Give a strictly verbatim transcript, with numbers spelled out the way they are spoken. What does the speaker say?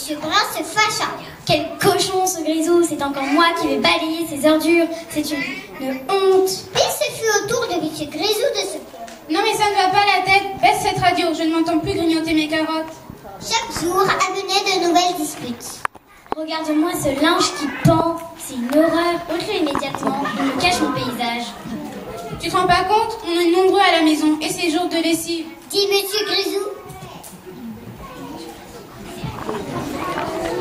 Monsieur Brun se fâcha. Quel cochon ce Grisou, c'est encore moi qui vais balayer ses ordures. C'est une, une honte. Et ce fut au tour de Monsieur Grisou de se plaindre. Non mais ça ne va pas la tête. Baisse cette radio, je ne m'entends plus grignoter mes carottes. Chaque jour amenait de nouvelles disputes. Regarde-moi ce linge qui pend. C'est une horreur. Ôte-le immédiatement. Il me cache mon paysage. Tu te rends pas compte? On est nombreux à la maison et c'est jour de lessive. Dit Monsieur Grisou.